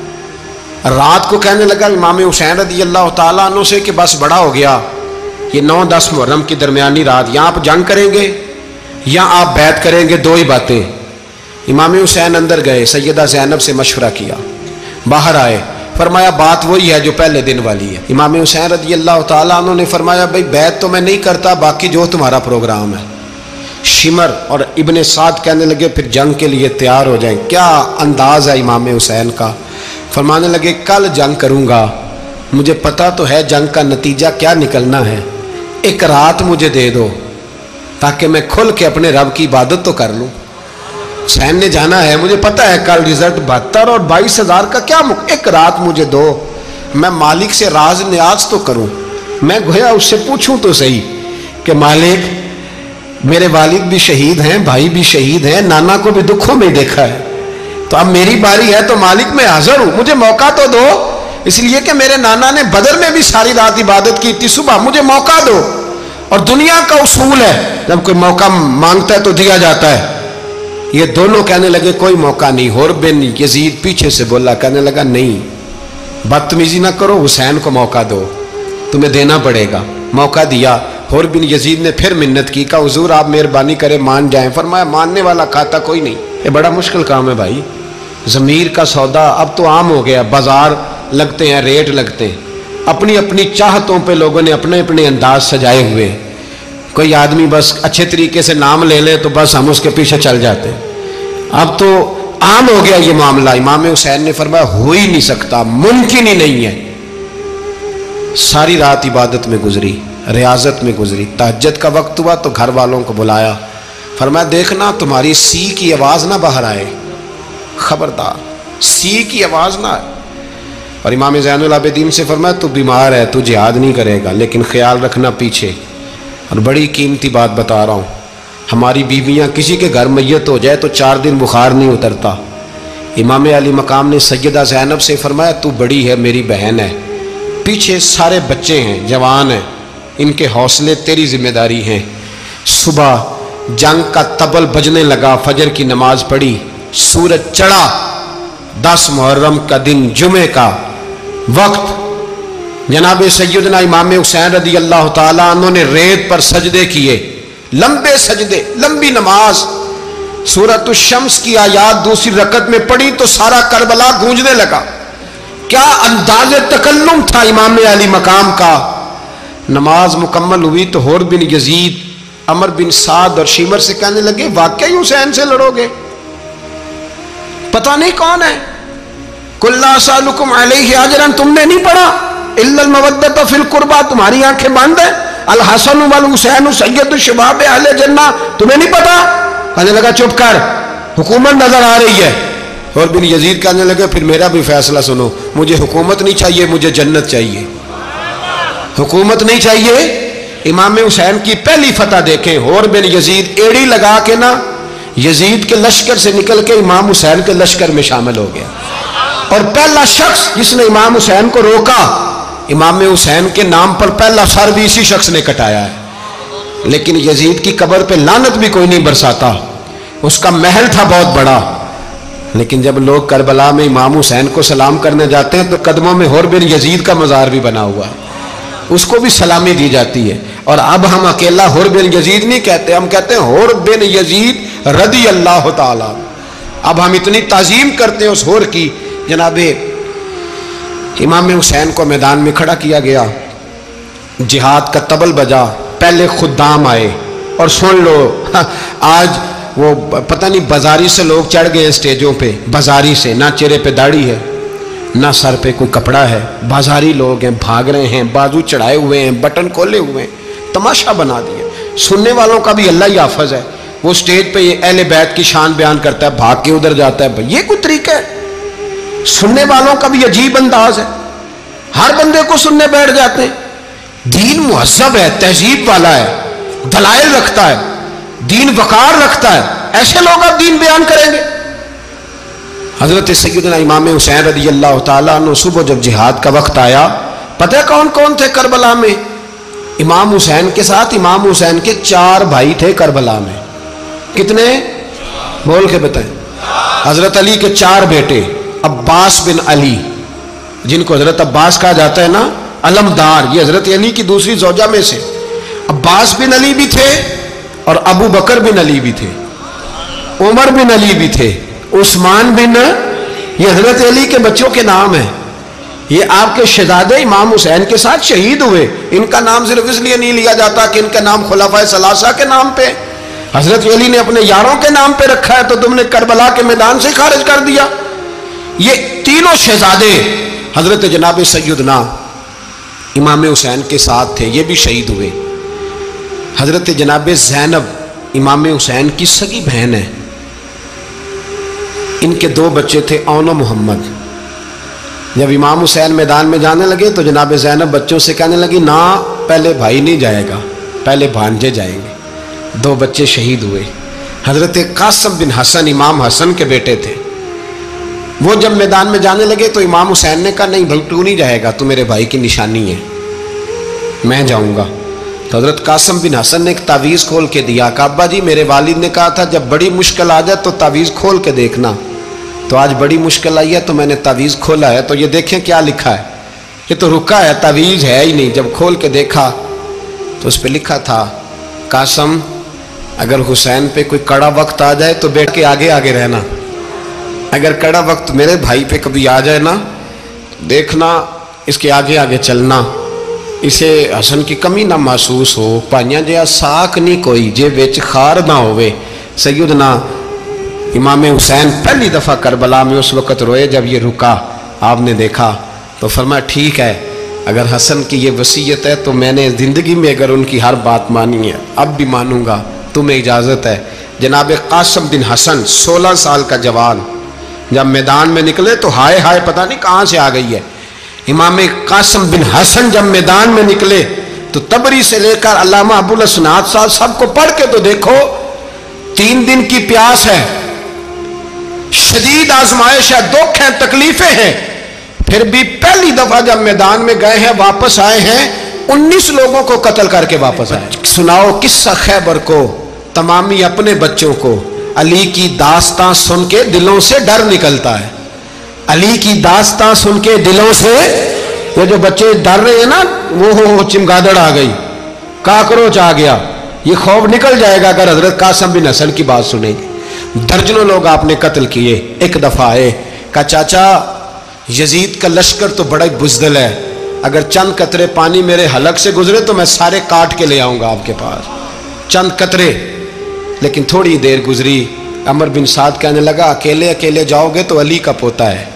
रात को कहने लगा इमाम हुसैन रज़ी अल्लाह तआला अन्हु से कि बस बड़ा हो गया, ये नौ दस मुहर्रम की दरमियानी रात, या आप जंग करेंगे या आप बैत करेंगे, दो ही बातें। इमाम हुसैन अंदर गए, सैयदा ज़ैनब से मशवरा किया, बाहर आए, फरमाया बात वही है जो पहले दिन वाली है। इमाम हुसैन रज़ी अल्लाह तआला अन्हु ने फरमाया भाई बैत तो मैं नहीं करता, बाकी जो तुम्हारा प्रोग्राम है। शिमर और इब्ने साद कहने लगे फिर जंग के लिए तैयार हो जाएं। क्या अंदाज़ है इमाम हुसैन का। फरमाने लगे कल जंग करूँगा, मुझे पता तो है जंग का नतीजा क्या निकलना है, एक रात मुझे दे दो ताकि मैं खुल के अपने रब की इबादत तो कर लूँ। हुसैन ने जाना है, मुझे पता है कल रिजल्ट बहत्तर और बाईस हजार का क्या मुक, एक रात मुझे दो, मैं मालिक से राज न्याज तो करूँ। मैं गोया उससे पूछूँ तो सही कि मालिक मेरे वालिद भी शहीद हैं, भाई भी शहीद हैं, नाना को भी दुखों में देखा है, तो अब मेरी बारी है, तो मालिक मैं हाजिर हूँ, मुझे मौका तो दो, इसलिए कि मेरे नाना ने बदर में भी सारी रात इबादत की थी, सुबह मुझे मौका दो। और दुनिया का उसूल है जब कोई मौका मांगता है तो दिया जाता है। ये दोनों कहने लगे कोई मौका नहीं। हुर बिन यजीद पीछे से बोला, कहने लगा नहीं बदतमीजी ना करो, हुसैन को मौका दो, तुम्हें देना पड़ेगा। मौका दिया। हुर बिन यजीद ने फिर मिन्नत की, कहा हुजूर आप मेहरबानी करें मान जाएं। फरमाया मानने वाला खाता कोई नहीं। ये बड़ा मुश्किल काम है भाई, ज़मीर का सौदा अब तो आम हो गया, बाजार लगते हैं, रेट लगते हैं, अपनी अपनी चाहतों पे लोगों ने अपने अपने अंदाज सजाए हुए। कोई आदमी बस अच्छे तरीके से नाम ले ले तो बस हम उसके पीछे चल जाते। अब तो आम हो गया ये मामला। इमाम हुसैन ने फरमाया हो ही नहीं सकता, मुमकिन ही नहीं है। सारी रात इबादत में गुजरी, रियाजत में गुजरी। तहज्जुद का वक्त हुआ तो घर वालों को बुलाया, फरमाया देखना तुम्हारी सी की आवाज़ ना बाहर आए, खबरदार सी की आवाज़ ना आए। और इमाम ज़ैनुल आबिदीन से फरमाया तू बीमार है, तू जिहाद नहीं करेगा, लेकिन ख्याल रखना पीछे। और बड़ी कीमती बात बता रहा हूँ, हमारी बीवियाँ किसी के घर मैयत हो जाए तो चार दिन बुखार नहीं उतरता। इमाम अली मकाम ने सैयदा ज़ैनब से फरमाया तू बड़ी है, मेरी बहन है, पीछे सारे बच्चे हैं, जवान हैं, इनके हौसले तेरी जिम्मेदारी हैं। सुबह जंग का तबल बजने लगा, फजर की नमाज पढ़ी, सूरज चढ़ा, दस मुहर्रम का दिन, जुमे का वक्त। जनाब सैयदना इमाम हुसैन रज़ी अल्लाह ताला अन्हु ने रेत पर सजदे किए, लंबे सजदे, लंबी नमाज। सूरत शम्स की आयात दूसरी रकत में पढ़ी तो सारा करबला गूंजने लगा। क्या अंदाज़े तकल्लुम था इमाम अली मकाम का। नमाज मुकम्मल हुई तो हुर बिन यजीद, अमर बिन साद और शिमर से कहने लगे वाकई हुसैन से लड़ोगे, पता नहीं कौन है। कुल्ला सालुकुम अलैहि अजरन, तुमने नहीं पढ़ा, इल्लल मवद्दत फिल कुर्बा, तुम्हारी आंखें बंद है। अल हसन वल हुसैन सय्यदु शबाब अहले जन्नह, तुम्हें नहीं पता। कहने लगा चुप कर, हुकूमत नजर आ रही है। और बिन यजीद कहने लगे फिर मेरा भी फैसला सुनो, मुझे हुकूमत नहीं चाहिए, मुझे जन्नत चाहिए। हुकूमत नहीं चाहिए। इमाम हुसैन की पहली फतह देखें, और बिन यजीद एड़ी लगा के ना यजीद के लश्कर से निकल के इमाम हुसैन के लश्कर में शामिल हो गया। और पहला शख्स जिसने इमाम हुसैन को रोका इमाम हुसैन के नाम पर पहला सर भी इसी शख्स ने कटाया है। लेकिन यजीद की कब्र पे लानत भी कोई नहीं बरसाता। उसका महल था बहुत बड़ा, लेकिन जब लोग करबला में इमाम हुसैन को सलाम करने जाते हैं तो कदमों में हुर बिन यजीद का मज़ार भी बना हुआ है, उसको भी सलामी दी जाती है। और अब हम अकेला हुर बिन यजीद नहीं कहते, हम कहते हैं हुर बिन यजीद रदी अल्लाह ताला। अब हम इतनी ताजीम करते हैं उस हुर की। जनाबे इमाम हुसैन को मैदान में खड़ा किया गया, जिहाद का तबल बजा, पहले खुद्दाम आए। और सुन लो, आज वो पता नहीं बाजारी से लोग चढ़ गए स्टेजों पे, बाजारी से, ना चेहरे पे दाढ़ी है ना सर पे कोई कपड़ा है, बाजारी लोग हैं, भाग रहे हैं, बाजू चढ़ाए हुए हैं, बटन खोले हुए हैं, तमाशा बना दिया। सुनने वालों का भी अल्लाह ही हाफिज है। वो स्टेज पे ये अहले बैत की शान बयान करता है, भाग के उधर जाता है। ये कोई तरीका है? सुनने वालों का भी अजीब अंदाज है, हर बंदे को सुनने बैठ जाते हैं। दीन मुहज्जब है, तहजीब वाला है, दलाइल रखता है, दीन वकार रखता है, ऐसे लोग अब दीन बयान करेंगे? हजरत सैयदना इमाम हुसैन रज़ी अल्लाह ताला अन्हु सुबह जब जिहाद का वक्त आया, पता है कौन कौन थे करबला में? इमाम हुसैन के साथ इमाम हुसैन के चार भाई थे करबला में। कितने? बोल के बताएं। हजरत अली के चार बेटे, अब्बास बिन अली, जिनको हजरत अब्बास कहा जाता है ना, अलमदार, ये हजरत अली की दूसरी जोजा में से। अब्बास बिन अली भी थे और अबू बकर बिन अली भी थे, उमर बिन अली भी थे, उस्मान बिन, ये हजरत अली के बच्चों के नाम हैं। ये आपके शहजादे इमाम हुसैन के साथ शहीद हुए। इनका नाम सिर्फ इसलिए नहीं लिया जाता कि इनका नाम खुलाफाए सलासा के नाम पे, हजरत अली ने अपने यारों के नाम पे रखा है, तो तुमने करबला के मैदान से खारिज कर दिया। ये तीनों शहजादे हजरत जनाब सैयदना इमाम हुसैन के साथ थे, ये भी शहीद हुए। हजरत जनाब ज़ैनब इमाम हुसैन की सगी बहन है, इनके दो बच्चे थे, औन और मोहम्मद। जब इमाम हुसैन मैदान में जाने लगे तो जनाब ज़ैनब बच्चों से कहने लगी, ना पहले भाई नहीं जाएगा, पहले भांजे जाएंगे। दो बच्चे शहीद हुए। हजरत कासिम बिन हसन इमाम हसन के बेटे थे, वो जब मैदान में जाने लगे तो इमाम हुसैन ने कहा, नहीं भाई तू नहीं जाएगा, तू मेरे भाई की निशानी है, मैं जाऊंगा। तो हजरत कासिम बिन हसन ने एक तावीज़ खोल के दिया। अब्बा जी, मेरे वालिद ने कहा था जब बड़ी मुश्किल आ जाए तो तावीज़ खोल के देखना, तो आज बड़ी मुश्किल आई है तो मैंने तावीज़ खोला है, तो ये देखें क्या लिखा है। ये तो रुका है, तावीज़ है ही नहीं। जब खोल के देखा तो उस पर लिखा था, कासिम अगर हुसैन पे कोई कड़ा वक्त आ जाए तो बैठ के आगे आगे रहना, अगर कड़ा वक्त मेरे भाई पे कभी आ जाए ना, देखना इसके आगे आगे चलना, इसे हसन की कमी ना महसूस हो। भाइयां जिहा साक नहीं कोई जे विच खार ना होवे। सैयदना इमाम हुसैन पहली दफ़ा करबला में उस वक़्त रोए जब ये रुका, आपने देखा तो फरमाया, ठीक है, अगर हसन की ये वसीयत है तो मैंने ज़िंदगी में अगर उनकी हर बात मानी है, अब भी मानूंगा, तुम्हें इजाज़त है। जनाब कासिम बिन हसन सोलह साल का जवान जब मैदान में निकले तो हाय हाय पता नहीं कहाँ से आ गई है। इमाम कासिम बिन हसन जब मैदान में निकले तो तबरी से लेकर अल्लामा अबुल हसनात साहब सबको पढ़ के तो देखो, तीन दिन की प्यास है, शदीद आजमाइश है, दुख है, तकलीफें हैं, फिर भी पहली दफा जब मैदान में गए हैं, वापस आए हैं, उन्नीस लोगों को कत्ल करके वापस आए। सुनाओ किस्सा खैबर को, तमामी अपने बच्चों को। अली की दास्तां सुन के दिलों से डर निकलता है, अली की दास्तां सुन के दिलों से, ये जो बच्चे डर रहे हैं ना, वो हो चिमगादड़ आ गई, काकरोच आ गया, ये खौफ निकल जाएगा अगर हजरत कासिम बिन हसन की बात सुनेंगे। दर्जनों लोग आपने कत्ल किए। एक दफा आए, कहा चाचा यजीद का लश्कर तो बड़ा ही बुज़दिल है, अगर चंद कतरे पानी मेरे हलक से गुजरे तो मैं सारे काट के ले आऊंगा आपके पास, चंद कतरे। लेकिन थोड़ी देर गुजरी, अमर बिन साद कहने लगा, अकेले अकेले जाओगे तो अली का पोता है,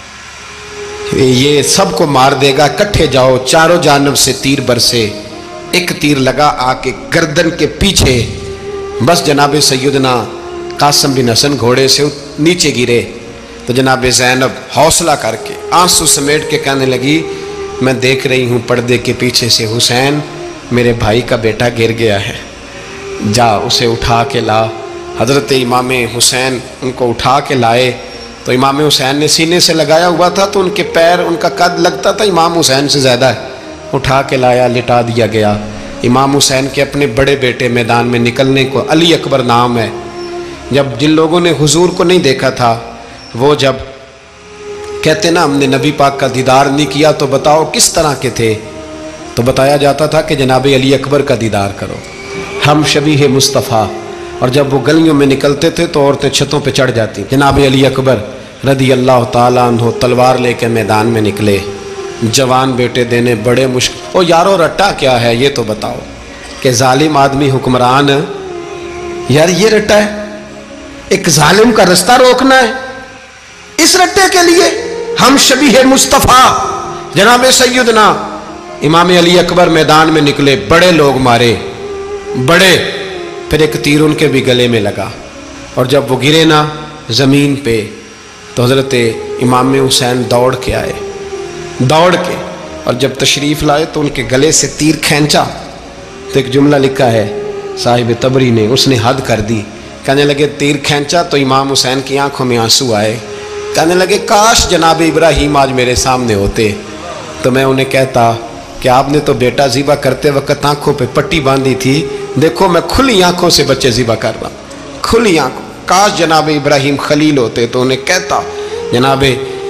ये सबको मार देगा, इकट्ठे जाओ। चारों जानब से तीर बरसे, एक तीर लगा आके गर्दन के पीछे, बस जनाब सैयदना कासिम बिन हसन घोड़े से नीचे गिरे। तो जनाब ज़ैनब हौसला करके आंसू समेट के कहने लगी, मैं देख रही हूँ पर्दे के पीछे से हुसैन मेरे भाई का बेटा गिर गया है, जा उसे उठा के ला। हज़रत इमाम हुसैन उनको उठा के लाए تو امام حسین نے سینے سے لگایا ہوا تھا تو ان کے پیر، ان کا قد لگتا تھا امام حسین سے زیادہ ہے، اٹھا کے لایا، لٹا دیا گیا۔ امام حسین کے اپنے بڑے بیٹے میدان میں نکلنے کو، علی اکبر نام ہے، جب جن لوگوں نے حضور کو نہیں دیکھا تھا وہ جب کہتے نا ہم نے نبی پاک کا دیدار نہیں کیا تو بتاؤ کس طرح کے تھے، تو بتایا جاتا تھا کہ جناب علی اکبر کا دیدار کرو، ہم شبیہ مصطفیٰ۔ اور جب وہ گلیوں میں نکلتے تھے تو عورتیں چھتوں پہ چڑھ جاتی۔ جناب علی اکبر رضی اللہ تعالیٰ عنہ تلوار لے کے میدان میں نکلے، جوان بیٹے دینے بڑے مشکل۔ او یارو رٹا کیا ہے یہ تو بتاؤ، کہ ظالم آدمی حکمران، یار یہ رٹا ہے، ایک ظالم کا رستہ روکنا ہے، اس رٹے کے لیے ہم شبیہ مصطفیٰ جناب سیدنا امام علی اکبر میدان میں نکلے، بڑے لوگ مارے، بڑے، پھر ایک تیر ان کے بھی گلے میں لگا، اور جب وہ گرے نا زمین پہ تو حضرت امام حسین دوڑ کے آئے، دوڑ کے، اور جب تشریف لائے تو ان کے گلے سے تیر کھینچا تو ایک جملہ لکھا ہے صاحب تبری نے، اس نے حد کر دی، کہنے لگے تیر کھینچا تو امام حسین کی آنکھوں میں آنسو آئے، کہنے لگے کاش جناب ابراہیم آج میرے سامنے ہوتے تو میں انہیں کہتا کہ آپ نے تو بیٹا ذبح کرتے وقت آنکھوں پہ پٹی باندھی تھی، دیکھو میں کھلی آنکھوں سے بچے ذبح کر رہا ہوں، کھلی آنکھوں، کاش جناب ابراہیم خلیل ہوتے تو انہیں کہتا۔ جناب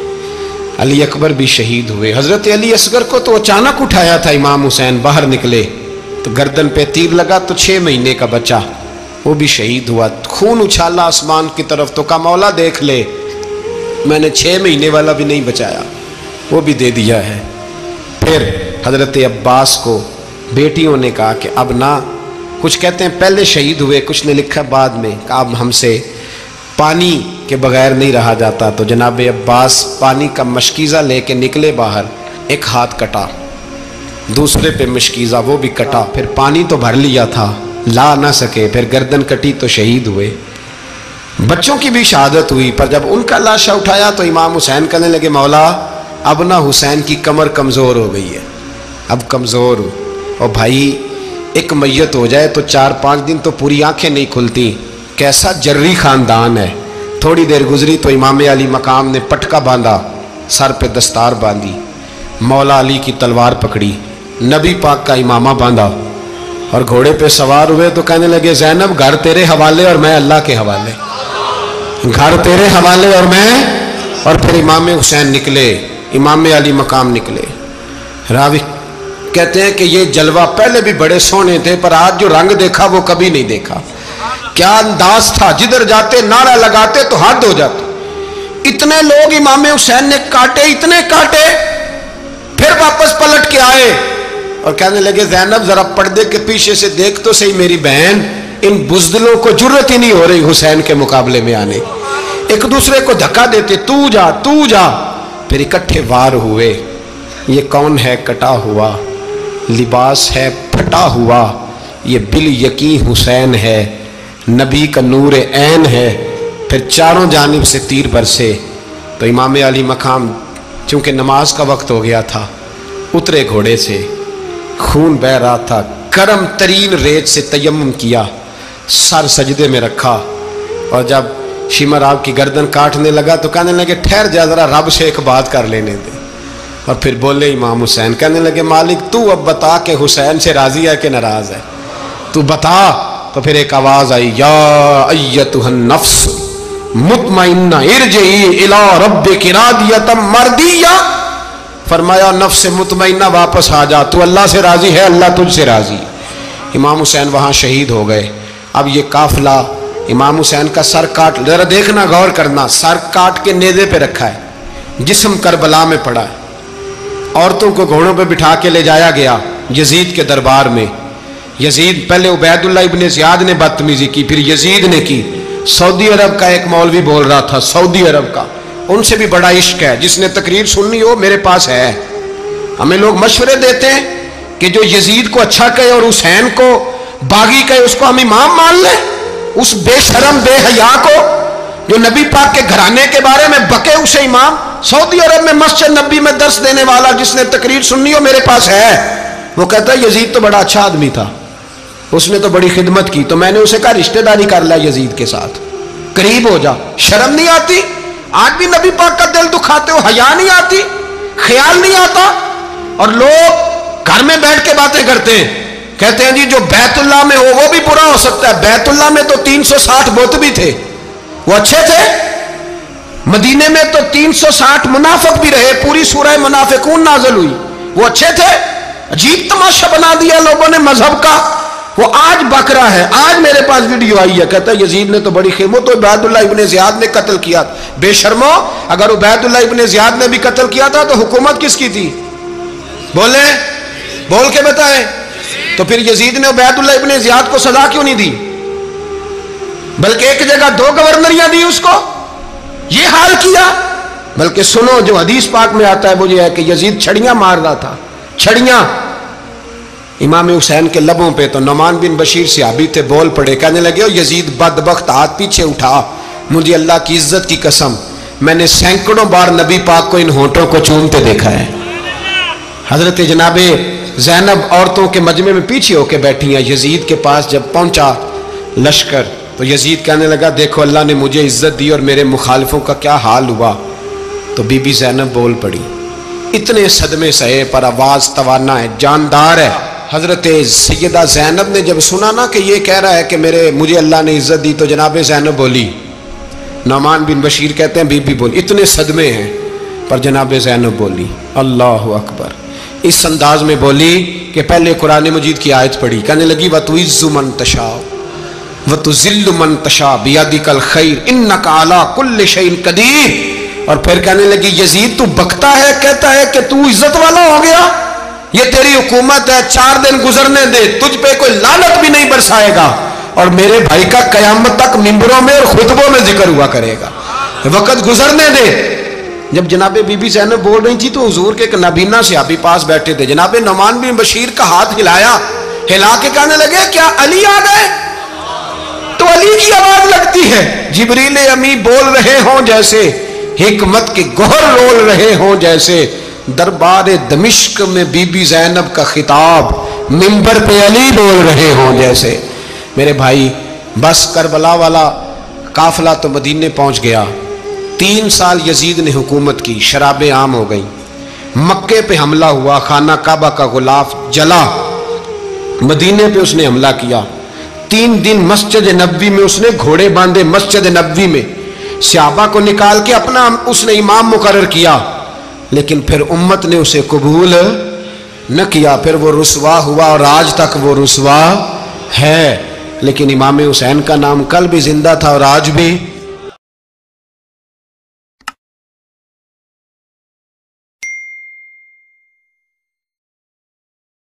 علی اکبر بھی شہید ہوئے۔ حضرت علی اصغر کو تو اچانک اٹھایا تھا امام حسین، باہر نکلے تو گردن پہ تیر لگا تو چھ مہینے کا بچہ وہ بھی شہید ہوا، خون اچھالا آسمان کی طرف تو کہا مولا دیکھ لے میں نے چھ مہینے والا بھی نہیں بچایا، وہ بھی دے دیا ہے۔ پھر حضرت عباس کو بیٹیوں نے کہا کہ اب نہ، کچھ کہتے ہیں پہلے شہید ہوئے، کچھ نے لکھا بعد میں، کہ اب ہم سے پانی کے بغیر نہیں رہا جاتا، تو جناب عباس پانی کا مشکیزہ لے کے نکلے باہر، ایک ہاتھ کٹا، دوسرے پہ مشکیزہ وہ بھی کٹا، پھر پانی تو بھر لیا تھا لا نہ سکے، پھر گردن کٹی تو شہید ہوئے۔ بچوں کی بھی شہادت ہوئی، پر جب ان کا لاشہ اٹھایا تو امام حسین کہنے لگے مولا اب نہ حسین کی کمر کمزور ہو گئی ہے، اب کمزور ہو، اور بھائی ایک میت ہو جائے تو چار پانچ دن تو پوری آنکھیں نہیں کھلتی، کیسا جری خاندان ہے۔ تھوڑی دیر گزری تو امام علی مقام نے پٹکا باندھا، سر پہ دستار باندھی، مولا علی کی تلوار پکڑی، نبی پاک کا امامہ باندھا اور گھوڑے پہ سوار ہوئے تو کہنے لگے زینب گھر تیرے حوالے اور میں اللہ کے حوالے، گھر تیرے حوالے اور میں، اور پھر امام حسین نکلے، امام علی مقام نکلے۔ راوی کہتے ہیں کہ یہ جلوہ پہلے بھی بڑے سونے تھے پر آج جو رنگ دیکھا وہ کبھی نہیں دیکھا، کیا انداز تھا، جدھر جاتے نعرہ لگاتے تو حد ہو جاتے، اتنے لوگ امام حسین نے کاٹے، اتنے کاٹے، پھر واپس پلٹ کے آئے اور کہنے لگے زینب ذرا پردے کے پیچھے سے دیکھ تو صحیح میری بہن، ان بزدلوں کو جرت ہی نہیں ہو رہی حسین کے مقابلے میں آنے، ایک دوسرے کو دھکا دیتے، تو جا تو جا، پھر اکٹھے وار ہوئے۔ یہ کون ہے کٹا ہوا، لباس ہے پھٹا ہوا، یہ بال یقین حسین ہے، نبی کا نور عین ہے۔ پھر چاروں جانب سے تیر برسے تو امام علی مقام چونکہ نماز کا وقت ہو گیا تھا، اترے گھوڑے سے، خون بہ رہا تھا، گرم ترین ریت سے تیمم کیا، سر سجدے میں رکھا، اور جب شمر آپ کی گردن کاٹنے لگا تو کہنے لگے ٹھہر جا ذرا رب سے ایک بات کر لینے دے، اور پھر بولے امام حسین، کہنے لگے مالک تو اب بتا کہ حسین سے راضی ہے کہ ناراض ہے، تو بتا۔ تو پھر ایک آواز آئی، یا ایتھا النفس مطمئنہ ارجعی الی ربک راضیۃ مرضیہ، فرمایا نفس مطمئنہ واپس آ جا، تو اللہ سے راضی ہے، اللہ تجھ سے راضی۔ امام حسین وہاں شہید ہو گئے۔ اب یہ قافلہ امام حسین کا سر کاٹ، ذرا دیکھنا غور کرنا، سر کاٹ کے نیزے پہ رکھا ہے، جسم کربلا میں پڑا ہے، عورتوں کو گھوڑوں پہ بٹھا کے لے جایا گیا یزید کے دربار میں۔ یزید پہلے عبید اللہ ابن زیاد نے بدتمیزی کی، پھر یزید نے کی۔ سعودی عرب کا ایک مولوی بول رہا تھا، سعودی عرب کا، ان سے بھی بڑا عشق ہے، جس نے تقریر سننی ہو میرے پاس ہے۔ ہمیں لوگ مشورے دیتے ہیں کہ جو یزید کو اچھا کہے اور حسین کو باغی کہے اس کو ہم امام مان لیں، اس بے شرم بے حیا کو جو نبی پاک کے گھرانے کے بارے میں بکے اسے امام۔ سعودی عرب میں مسجد نبی میں درس دینے والا جس نے تقریر سننی ہو میرے پاس ہے، وہ کہتا ہے یزید تو بڑا اچھا آدمی تھا، اس نے تو بڑی خدمت کی، تو میں نے اسے کہا رشتہ داری کر لیا یزید کے ساتھ، قریب ہو جا، شرم نہیں آتی؟ آج بھی نبی پاک کا دل دکھاتے ہو، حیا نہیں آتی، خیال نہیں آتا؟ اور لوگ گھر میں بیٹھ کے باتیں کرتے ہیں، کہتے ہیں جی جو بیت اللہ میں ہو وہ بھی برا ہو سکتا ہے۔ بیت اللہ میں تو تین سو ساٹھ بت بھی تھے، وہ اچھے تھے۔ مدینے میں تو تین سو ساٹھ منافق بھی رہے، پوری سورہ منافقون نازل ہوئی، وہ اچھے تھے۔ عجیب تماشا بنا دیا لوگوں نے مذہب کا۔ وہ آج بک رہا ہے، آج میرے پاس ویڈیو آئی ہے، کہتا ہے یزید نے تو بڑی خیموں تو عبید اللہ ابن زیاد نے قتل کیا۔ بے شرمو، اگر عبید اللہ ابن زیاد نے بھی قتل کیا تھا تو حکومت کس کی تھی؟ بولیں، بول کے بتائیں۔ تو پھر یزید نے عبید اللہ ابن زیاد کو سزا کیوں نہیں دی، بلکہ ایک جگہ دو گورنریاں دی اس کو، یہ حال کیا؟ بلکہ سنو جو حدیث پاک میں آتا ہے وہ یہ ہے کہ یزید چھڑیاں مار رہا تھا، چھڑیاں۔ امام حسین کے لبوں پہ تو نعمان بن بشیر صحابی تھے، بول پڑے، کہنے لگے یزید بدبخت، ہاتھ پیچھے اٹھا، مجھے اللہ کی عزت کی قسم میں نے سینکڑوں بار نبی پاک کو ان ہونٹوں کو چومتے دیکھا ہے۔ حضرت جناب زینب عورتوں کے مجمع میں پیچھے ہو کے بیٹھی ہیں، یزید کے پاس جب پہنچا لشکر تو یزید کہنے لگا دیکھو اللہ نے مجھے عزت دی اور میرے مخالفوں کا کیا حال ہوا۔ تو بی بی زینب بول پڑی، اتنے صدمے سہے پر آواز توانا ہے، جاندار ہے۔ حضرت سیدہ زینب نے جب سنا نا کہ یہ کہہ رہا ہے کہ میرے مجھے اللہ نے عزت دی، تو جناب زینب بولی، نعمان بن بشیر کہتے ہیں بی بی بولی، اتنے صدمے ہیں پر جناب زینب بولی اللہ اکبر، اس انداز میں بولی کہ پہلے قرآن مجید کی آیت پڑھی، کہنے لگی وَتُعِزُّ مَن تَشَاءُ وَتُذِلُّ مَن تَشَاءُ بِيَدِكَ الْخَيْرُ إِنَّكَ عَلَىٰ كُلِّ شَيْءٍ قَدِيرٌ۔ اور پھر کہنے لگی یزید تو بکتا ہے، کہتا ہے کہ تو عزت والا ہو گیا، یہ تیری حکومت ہے، چار دن گزرنے دے، تجھ پہ کوئی لعنت بھی نہیں برسائے گا، اور میرے بھائی کا قیامت تک ممبروں میں اور خطبوں میں ذکر ہوا کرے گا، وقت گزرنے دے۔ جب جناب بی بی زینب بول رہی تھی تو حضور کے ایک نابینا صحابی پاس بیٹھے تھے، جناب نعمان بن بشیر کا ہاتھ ہلایا، ہلا کے کہنے لگے کیا علی آ گئے؟ تو علی کی آواز لگتی ہے، جبریل امی بول رہے ہوں جیسے، حکمت کے گوہر رول رہے ہوں جیسے، دربار دمشق میں بی بی زینب کا خطاب، منبر پہ علی بول رہے ہوں جیسے۔ میرے بھائی بس کربلا والا قافلہ تو مدینے پہنچ گیا، تین سال یزید نے حکومت کی، شرابیں عام ہو گئیں، مکے پہ حملہ ہوا، خانہ کعبہ کا غلاف جلا، مدینے پہ اس نے حملہ کیا، تین دن مسجد نبوی میں اس نے گھوڑے باندھے، مسجد نبوی میں صحابہ کو نکال کے اپنا اس نے امام مقرر کیا، لیکن پھر امت نے اسے قبول نہ کیا، پھر وہ رسوا ہوا اور آج تک وہ رسوا ہے۔ لیکن امام حسین کا نام کل بھی زندہ تھا اور آج بھی